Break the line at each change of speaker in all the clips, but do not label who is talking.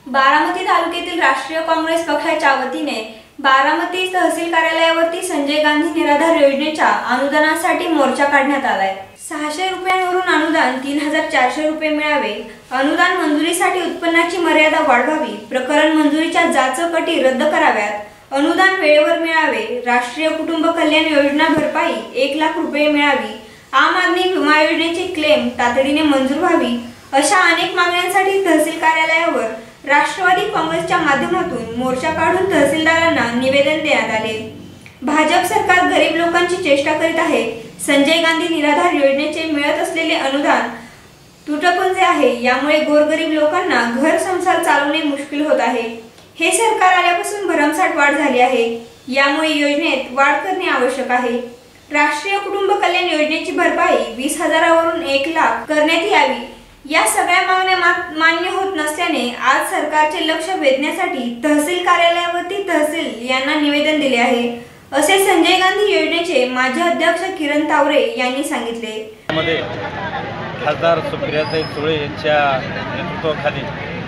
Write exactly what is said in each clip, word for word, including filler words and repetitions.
बारामती तालुक्यातील राष्ट्रीय काँग्रेस पक्षाच्या वतीने बारामती तहसील कार्यालयावरती संजय गांधी निराधार योजनेच्या अनुदानासाठी मोर्चा काढण्यात आलाय। सहाशे रुपयांवरून अनुदान तीन हजार चारशे रुपये मिळावे, अनुदान मंजुरीसाठी उत्पन्नाची मर्यादा वाढवावी, प्रकरण मंजुरीच्या जाचकटी रद्द कराव्यात, अनुदान वेळेवर मिळावे, राष्ट्रीय कुटुंब कल्याण योजना भरपाई एक लाख रुपये मिळावी, आम आदमी विमा योजनेची क्लेम तातडीने मंजूर व्हावी अशा अनेक मागण्यांसाठी तहसील कार्यालयावर राष्ट्रवादी काँग्रेसच्या माध्यमातून मोर्चा काढून तहसीलदारांना निवेदन देण्यात आले। भाजप सरकार गरीब लोकांची चेष्टा करीत आहे। संजय गांधी निराधार योजनेचे मिळत असलेले अनुदान तुटपुंजे आहे, यामुळे गोरगरीब लोकांना घर संसार चालवणे मुश्किल होत आहे। हे सरकार आल्यापासून भरमसाठ वाढ झाली आहे, यामुळे योजनेत वाढ करणे आवश्यक आहे। राष्ट्रीय कुटुंब कल्याण योजनेची भरपाई वीस हजारावरून एक लाख करण्यात यावी। या सगळ्या मागण्या मान्य होत नसल्याने आज सरकारचे लक्ष वेधण्यासाठी तहसील कार्यालयावरती तहसील यांना निवेदन दिले आहे, असे संजय गांधी योजनेचे माजी अध्यक्ष किरण तावरे यांनी सांगितले।
मध्ये खासदार सुप्रियाताई सुळे यांच्या नेतृत्वाखाली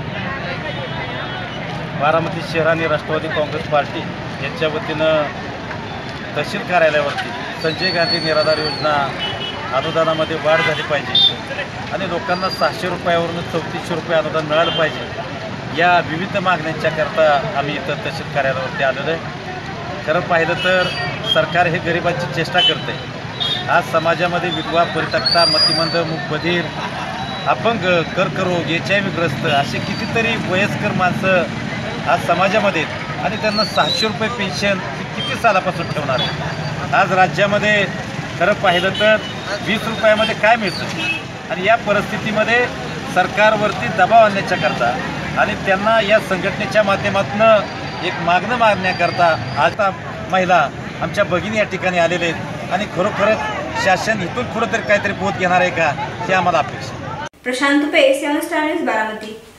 बारामती शहर आणि राष्ट्रवादी काँग्रेस पार्टी यांच्या वतीनं तहसील कार्यालयावरती संजय गांधी निराधार योजना अनुदानामध्ये वाढ झाली पाहिजे आणि लोकांना सहाशे रुपयावरून चौतीसशे रुपये अनुदान मिळालं पाहिजे, या विविध मागण्यांच्या करता आम्ही इथं तहसील कार्यालयावरती आलेलो आहे। खरं पाहिलं तर सरकार हे गरिबांची चेष्टा करते। आज समाजामध्ये विधवा, परित्यक्ता, मतिमंद, मूकबधीर, अपंग, कर्करोग, एच आय व्ही ग्रस्त असे कितीतरी वयस्कर माणसं आज समाजामध्ये आणि त्यांना सहाशे रुपये पेन्शन किती सालापासून ठेवणार आहे। आज राज्यामध्ये खरं पाहिलं तर वीस रुपयामध्ये काय मिळतं आणि या परिस्थितीमध्ये सरकारवरती दबाव आणण्याच्या करता आणि त्यांना या संघटनेच्या माध्यमातून एक मागणं मागण्याकरता आता महिला आमच्या भगिनी या ठिकाणी आलेले आहेत आणि खरोखरच शासन इथून पुढे तरी काहीतरी बोध घेणार आहे का हे आम्हाला अपेक्षा।
प्रशांत पे, सेवन स्टार न्यूज, बारामती।